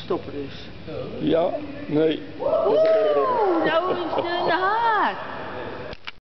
stoppen dus. Ja, nee. Oeh, nou is het een haak.